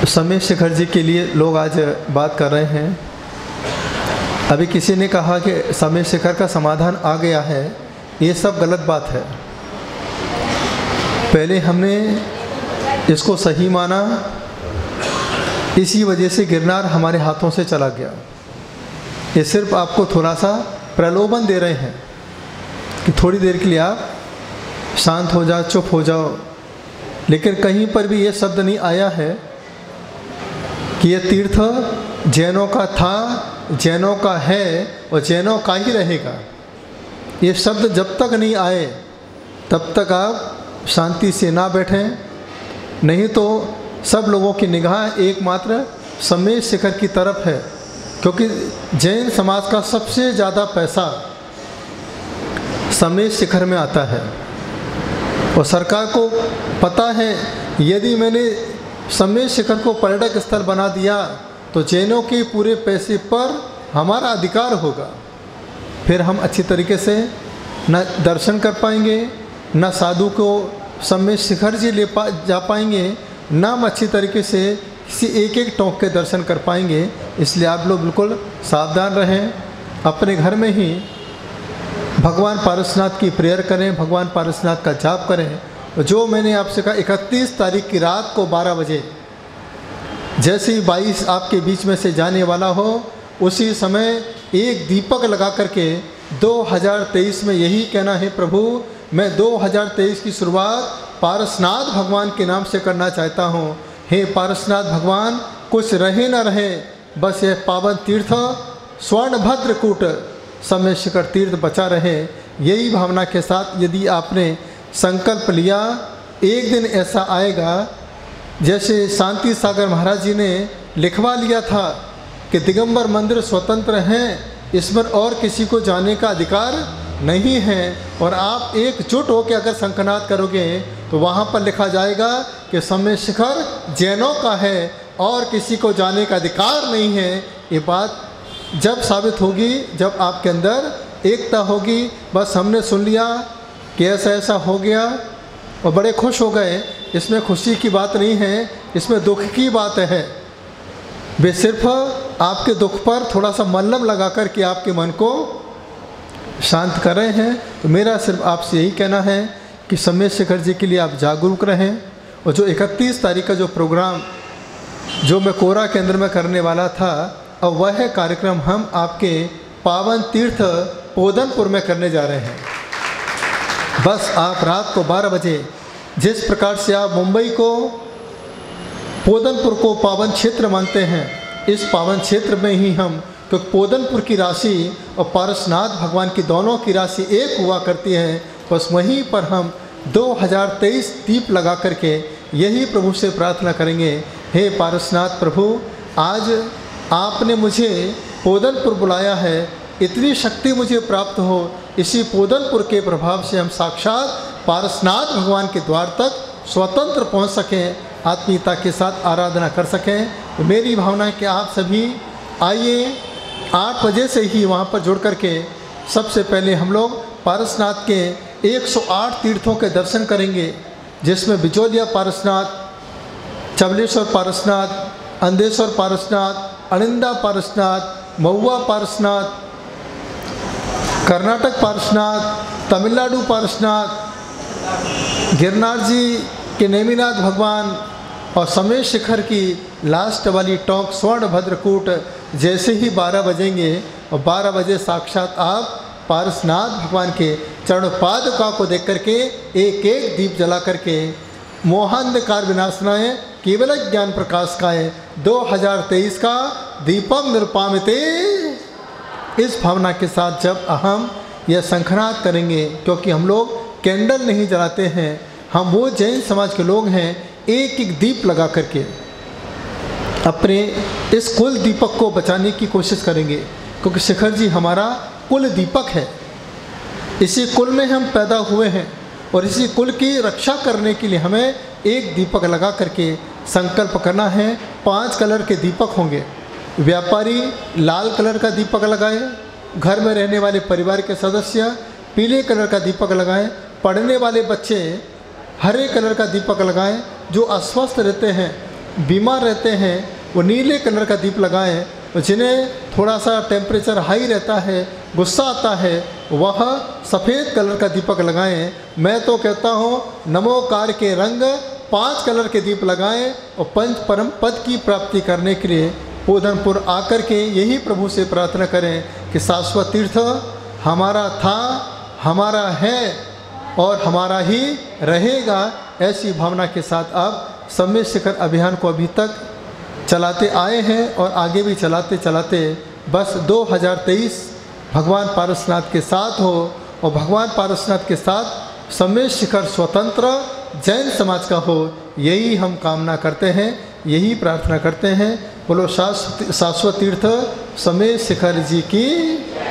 समय शेखर जी के लिए लोग आज बात कर रहे हैं। अभी किसी ने कहा कि समय शेखर का समाधान आ गया है, ये सब गलत बात है। पहले हमने इसको सही माना, इसी वजह से गिरनार हमारे हाथों से चला गया। ये सिर्फ आपको थोड़ा सा प्रलोभन दे रहे हैं कि थोड़ी देर के लिए आप शांत हो जाओ, चुप हो जाओ, लेकिन कहीं पर भी ये शब्द नहीं आया है कि ये तीर्थ जैनों का था, जैनों का है और जैनों का ही रहेगा। ये शब्द जब तक नहीं आए तब तक आप शांति से ना बैठें, नहीं तो सब लोगों की निगाह एकमात्र समय शेखर की तरफ है, क्योंकि जैन समाज का सबसे ज़्यादा पैसा समय शेखर में आता है। और सरकार को पता है यदि मैंने समय शेखर को पर्यटक स्थल बना दिया तो जैनों के पूरे पैसे पर हमारा अधिकार होगा। फिर हम अच्छी तरीके से न दर्शन कर पाएंगे, न साधु को समय शेखर जी जा पाएंगे, न हम अच्छी तरीके से किसी एक एक टोंक के दर्शन कर पाएंगे। इसलिए आप लोग बिल्कुल सावधान रहें, अपने घर में ही भगवान पारसनाथ की प्रेयर करें, भगवान पारसनाथ का जाप करें। जो मैंने आपसे कहा 31 तारीख की रात को 12 बजे जैसे ही 22 आपके बीच में से जाने वाला हो, उसी समय एक दीपक लगा करके 2023 में यही कहना है, प्रभु मैं 2023 की शुरुआत पारसनाथ भगवान के नाम से करना चाहता हूँ। हे पारसनाथ भगवान, कुछ रहे न रहे, बस यह पावन तीर्थ स्वर्णभद्रकूट समय शेखर तीर्थ बचा रहे। यही भावना के साथ यदि आपने संकल्प लिया, एक दिन ऐसा आएगा जैसे शांति सागर महाराज जी ने लिखवा लिया था कि दिगंबर मंदिर स्वतंत्र हैं, इसमें और किसी को जाने का अधिकार नहीं है। और आप एकजुट होकर अगर शंखनाद करोगे तो वहाँ पर लिखा जाएगा कि समय शेखर जैनों का है और किसी को जाने का अधिकार नहीं है। ये बात जब साबित होगी, जब आपके अंदर एकता होगी। बस हमने सुन लिया कि ऐसा ऐसा हो गया और बड़े खुश हो गए, इसमें खुशी की बात नहीं है, इसमें दुख की बात है। वे सिर्फ आपके दुख पर थोड़ा सा मल्लम लगा कर के आपके मन को शांत कर रहे हैं। तो मेरा सिर्फ आपसे यही कहना है कि समय शेखर जी के लिए आप जागरूक रहें। और जो 31 तारीख का जो प्रोग्राम जो मैं कोरा केंद्र में करने वाला था, अब वह कार्यक्रम हम आपके पावन तीर्थ पोदनपुर में करने जा रहे हैं। बस आप रात को 12 बजे जिस प्रकार से आप मुंबई को, पोदनपुर को पावन क्षेत्र मानते हैं, इस पावन क्षेत्र में ही हम, क्योंकि पोदनपुर की राशि और पारसनाथ भगवान की दोनों की राशि एक हुआ करती है, बस वहीं पर हम 2023 दीप लगा करके यही प्रभु से प्रार्थना करेंगे, हे पारसनाथ प्रभु, आज आपने मुझे पोदनपुर बुलाया है, इतनी शक्ति मुझे प्राप्त हो, इसी पोदनपुर के प्रभाव से हम साक्षात पारसनाथ भगवान के द्वार तक स्वतंत्र पहुंच सकें, आत्मीयता के साथ आराधना कर सकें। तो मेरी भावना है कि आप सभी आइए, 8 बजे से ही वहां पर जुड़ करके सबसे पहले हम लोग पारसनाथ के 108 तीर्थों के दर्शन करेंगे, जिसमें बिजोलिया पारसनाथ, चबलेश्वर पारसनाथ, अंधेश्वर पारसनाथ, अनिंदा पारसनाथ, महुआ पारसनाथ, कर्नाटक पारसनाथ, तमिलनाडु पारसनाथ, गिरनार जी के नेमिनाथ भगवान और समय शेखर की लास्ट वाली टोंक स्वर्णभद्रकूट जैसे ही 12 बजेंगे और 12 बजे साक्षात आप पारसनाथ भगवान के चरण पादुका को देख करके एक एक दीप जला करके मोहांधकार विनाशनाय केवल ज्ञान प्रकाशकाय 2023 का दीपम निरुपामिते, इस भावना के साथ जब हम यह शंखनाद करेंगे, क्योंकि हम लोग कैंडल नहीं जलाते हैं, हम वो जैन समाज के लोग हैं, एक एक दीप लगा करके अपने इस कुल दीपक को बचाने की कोशिश करेंगे, क्योंकि शेखर जी हमारा कुल दीपक है। इसी कुल में हम पैदा हुए हैं और इसी कुल की रक्षा करने के लिए हमें एक दीपक लगा करके संकल्प करना है। 5 कलर के दीपक होंगे। व्यापारी लाल कलर का दीपक लगाए, घर में रहने वाले परिवार के सदस्य पीले कलर का दीपक लगाएं, पढ़ने वाले बच्चे हरे कलर का दीपक लगाएं, जो अस्वस्थ रहते हैं बीमार रहते हैं वो नीले कलर का दीप लगाएं, और जिन्हें थोड़ा सा टेम्परेचर हाई रहता है, गुस्सा आता है, वह सफ़ेद कलर का दीपक लगाएं। मैं तो कहता हूँ नमोकार के रंग 5 कलर के दीप लगाएं और पंच परम पद की प्राप्ति करने के लिए पूदनपुर आकर के यही प्रभु से प्रार्थना करें कि शाश्वत तीर्थ हमारा था, हमारा है और हमारा ही रहेगा। ऐसी भावना के साथ आप सम्य शिखर अभियान को अभी तक चलाते आए हैं और आगे भी चलाते चलाते बस 2023 भगवान पारसनाथ के साथ हो और भगवान पारसनाथ के साथ सम्य शिखर स्वतंत्र जैन समाज का हो, यही हम कामना करते हैं, यही प्रार्थना करते हैं। बोलो शाश्वत तीर्थ सम्य शिखर जी की